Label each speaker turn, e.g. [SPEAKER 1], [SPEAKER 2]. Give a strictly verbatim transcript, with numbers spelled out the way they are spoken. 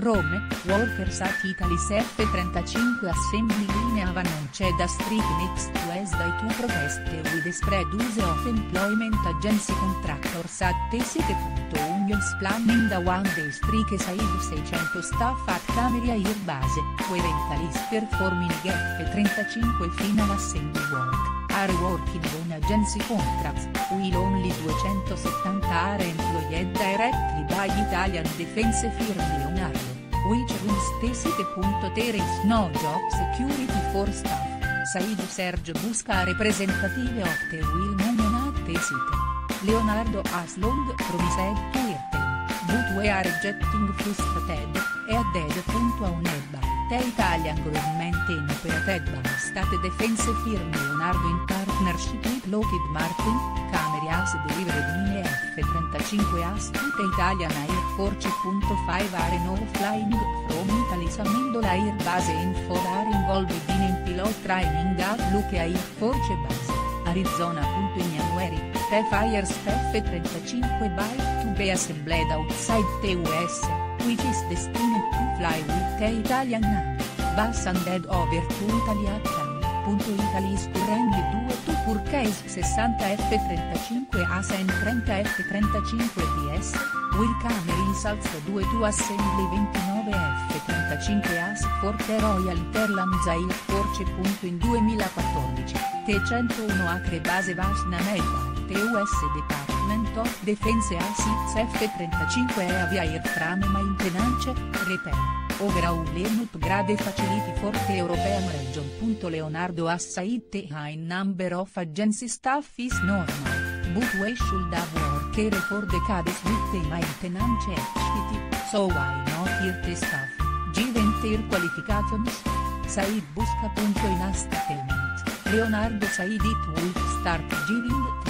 [SPEAKER 1] Rome, Workers at Italy's F trentacinque Assembly linea non c'è da strike next Wednesday to protest with the spread use of employment agency contractors at Tesite. Unions planning da one day strike Said seicento staff at Cameri Air Base, where Italy's performing F trentacinque final assembly work, are working on agency contracts, while only duecentosettanta are employed directly by Italian defense firm Leonardo, which runs Tesite. There is no job security for staff. Said Sergio busca representative of the will union at Tesite. Leonardo has long promised to retain, but we are getting frustrated, e added. Owned by the Italian government and operated by state defense firm Leonardo in partnership with Lockheed Martin. Cameri has delivered mini F trentacinque as to the Italian Air Force. five are now flying from Italy's Amendola Air Base and four are involved in pilot training at Luque Air Force Base, Arizona. In January, the fires F trentacinque by to be assembled outside the U S, which is destined to fly with the Italian Navy, bus handed over to Italy at Cameri. Italy is currently due to purchase sessanta F trentacinque as and thirty F trentacinque D S, while Cameri is also due to assembly ventinove F trentacinque as for the Royal Interlands Air Force. In duemilaquattordici, T centouno Acre Base was named by the U S Department of Defense as its F trentacinque Heavy Airframe Maintenance, Repair, Overhaul and Upgrade Facility for the European region. Leonardo has said the high number of agency staff is normal, but we should have worked for decades with the maintenance activity, so why not hire the staff, given their qualifications? Said busca. In a statement, Leonardo said it would start giving